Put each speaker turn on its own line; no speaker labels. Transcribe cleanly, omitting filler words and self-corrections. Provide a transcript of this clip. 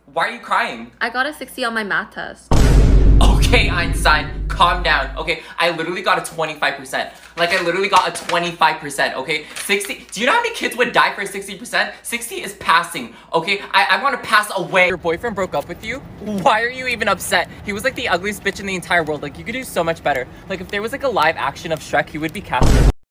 Why are you crying?
I got a 60 on my math test.
Okay, Einstein, calm down. Okay, I literally got a 25%. Like, I literally got a 25%, okay? 60, do you know how many kids would die for 60%? 60 is passing, okay? I want to pass away. Your boyfriend broke up with you? Why are you even upset? He was like the ugliest bitch in the entire world. Like, you could do so much better. Like, if there was like a live action of Shrek, he would be casted.